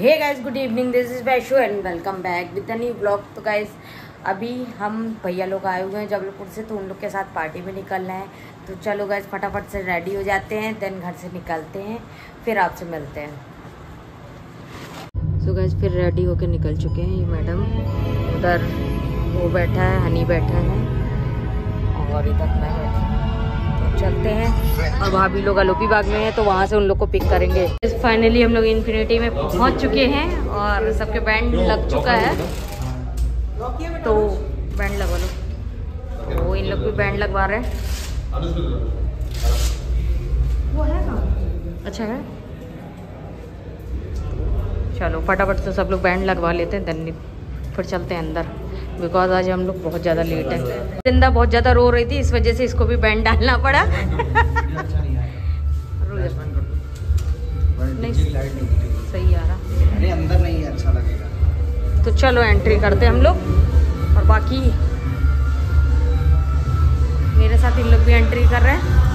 Hey guys, good evening, this is Vaishu and welcome back with the new blog. तो guys अभी हम भैया लोग आए हुए हैं जबलपुर से, तो उन लोग के साथ पार्टी में निकलना है। तो चलो गाइस फटाफट से रेडी हो जाते हैं, देन घर से निकलते हैं, फिर आपसे मिलते हैं। सो गाइस फिर रेडी होके निकल चुके हैं। ये मैडम उधर वो बैठा है, हनी बैठा है और इधर मैं बैठा हूँ। तो चलते हैं और वहाँ भी लोग अलोपी बाग में हैं, तो वहाँ से उन लोग को पिक करेंगे। फाइनली हम लोग इन्फिनिटी में पहुँच चुके हैं और सबके बैंड लग चुका है, तो बैंड लगवा लो। वो इन लोग भी बैंड लगवा रहे हैं। वो है ना, अच्छा है। चलो फटाफट से सब लोग बैंड लगवा लेते हैं, देन फिर चलते हैं अंदर, बिकॉज आज हम लोग बहुत ज़्यादा लेट है। जिंदा बहुत ज़्यादा रो रही थी, इस वजह से इसको भी बैंड डालना पड़ा। नहीं सही आ रहा, अरे अंदर नहीं अच्छा लगेगा। तो चलो एंट्री करते हैं हम लोग, और बाकी मेरे साथ इन लोग भी एंट्री कर रहे हैं।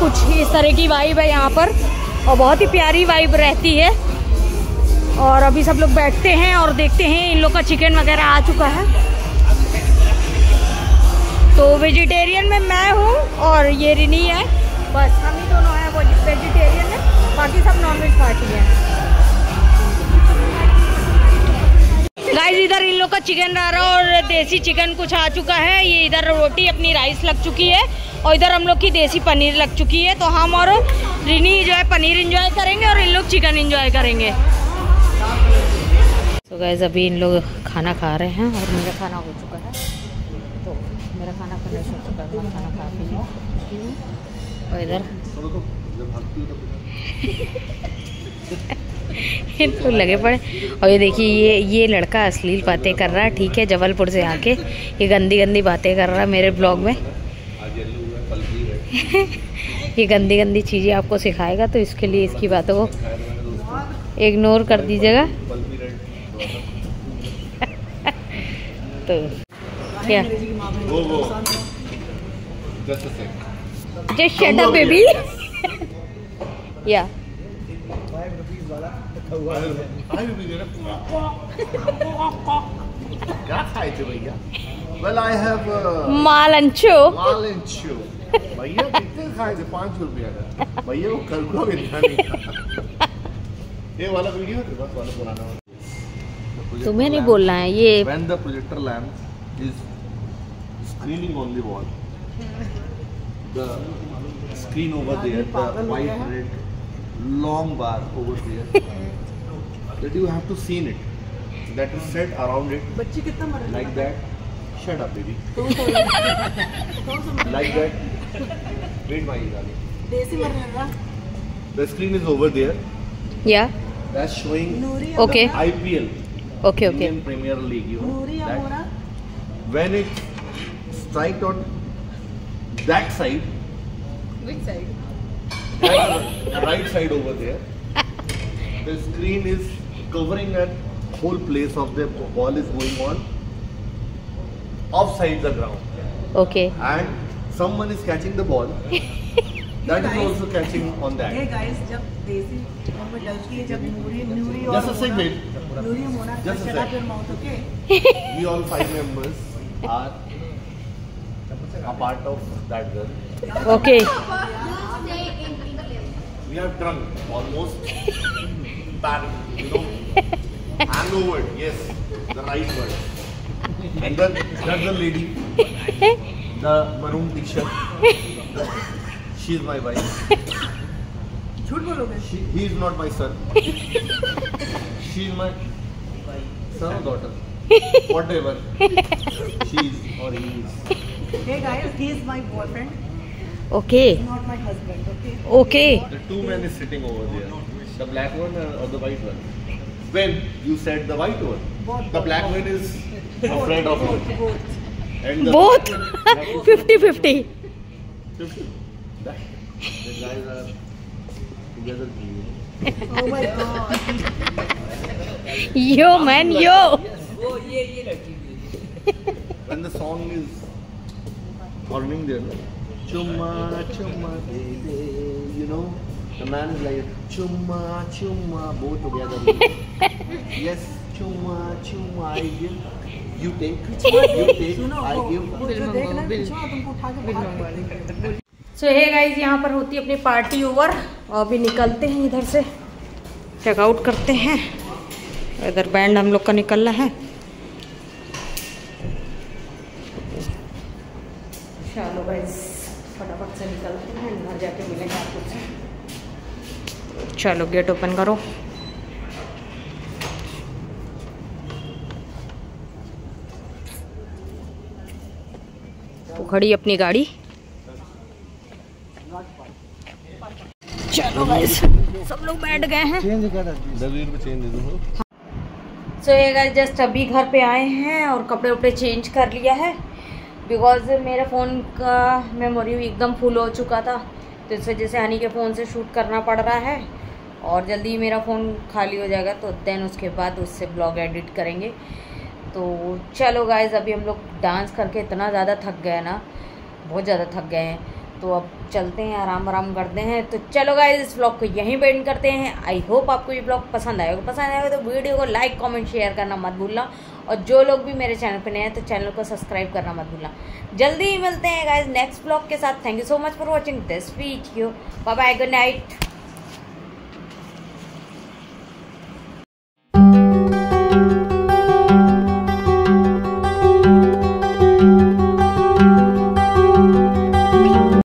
कुछ इस तरह की वाइब है यहाँ पर, और बहुत ही प्यारी वाइब रहती है। और अभी सब लोग बैठते हैं और देखते हैं, इन लोग का चिकन वगैरह आ चुका है। तो वेजिटेरियन में मैं हूँ और ये रिनी है, बस हम ही दोनों हैं वो वेजिटेरियन है, बाकी सब नॉनवेज पार्टी है। गाइस इधर इन लोग का चिकन रहा और देसी चिकन कुछ आ चुका है। ये इधर रोटी अपनी राइस लग चुकी है और इधर हम लोग की देसी पनीर लग चुकी है। तो हम और रिनी जो है पनीर एंजॉय करेंगे और इन लोग चिकन एंजॉय करेंगे। तो गाइस अभी इन लोग खाना खा रहे हैं और मेरा खाना हो चुका है। तो मेरा खाना फिनिश हो चुका है, मैं खाना खा पी लूँ। और इधर तो लगे पड़े। और ये देखिए ये लड़का अश्लील बातें कर रहा है, ठीक है, जबलपुर से आके ये गंदी गंदी बातें कर रहा है मेरे ब्लॉग में। ये गंदी गंदी चीज़ें आपको सिखाएगा, तो इसके लिए इसकी बातों को इग्नोर कर दीजिएगा। तो क्या जस्ट शट अप बेबी। या क्या खाए थे भैया? Well, I have मालंचो। भैया कितने खाए थे? 5 रुपया का। भैया वो खरगोश मिलता नहीं। ये वाला वीडियो है बस वाला पुराना वाला। तुम्हें नहीं बोलना है ये। When the projector lamp is screening on the wall, the screen over there, the white red long bar over there, that you have to see it. That is set around it. बच्चे कितना मर रहे हैं? Like that. Shut up, baby. Like that. Wait, my darling. देसी मर रहा है। The screen is over there. Yeah. That's showing Okay. the IPL. Okay. Indian Premier League. You know that. When it strikes on that side. Which side? The right side over there. The screen is covering that whole place of the ball is going on offside the ground. Okay. And someone is catching the ball. That is also catching on that. Hey guys, जब देसी में Dutch की जब नूरी और Just a second. Noori Mona Just a shut up your mouth, okay? We all 5 members are a part of that girl. Okay. We have drunk almost bad, you know, hangover. Yes, the right word. And then that's the lady, the maroon t-shirt. She is my wife. झूठ बोलोगे? He is not my son. She is my son or daughter. Whatever. She is or he is. Hey guys, he is my boyfriend. Okay. Not my husband, okay? Okay. The 2 men is sitting over there. The black one or the white one? When you said the white one, the black one is afraid of you. And the Both. black one is 50-50. 50. The guys are together. Oh my god. Yo man, yo. When the song is horning there, chumma chumma de de, you know, the man is like chumma chumma, both together. Yes, chumma chumma, I give, you take, सुनो I give. वो जो देखना है पीछे तुमको उठा के बाहर फेंक सो हे गाइस, यहाँ पर होती है अपनी पार्टी ओवर और अभी निकलते हैं इधर से, चेकआउट करते हैं। इधर बैंड हम लोग का निकलना है। चलो गाइस फटाफट से निकलते हैं, घर जाके मिलेंगे आपको। चलो गेट ओपन करो। तो खड़ी अपनी गाड़ी। चलो गाइस सब लोग बैठ गए हैं। सो ये गाइस जस्ट अभी घर पे आए हैं और कपड़े उपड़े चेंज कर लिया है, बिकॉज मेरे फ़ोन का मेमोरी एकदम फुल हो चुका था, तो इस वजह से हनी के फ़ोन से शूट करना पड़ रहा है। और जल्दी मेरा फ़ोन खाली हो जाएगा तो देन उसके बाद उससे ब्लॉग एडिट करेंगे। तो चलो गाइस अभी हम लोग डांस करके इतना ज़्यादा थक गए ना, बहुत ज़्यादा थक गए हैं। तो अब चलते हैं, आराम करते हैं। तो चलो गाइस, इस व्लॉग को यहीं पे एंड करते हैं। आई होप आपको ये व्लॉग पसंद आएगा तो वीडियो को लाइक कमेंट शेयर करना मत भूलना, और जो लोग भी मेरे चैनल पे नए हैं तो चैनल को सब्सक्राइब करना मत भूलना। जल्दी ही मिलते हैं गाइस नेक्स्ट व्लॉग के साथ। Thank you so much for watching this video. Bye bye, good night.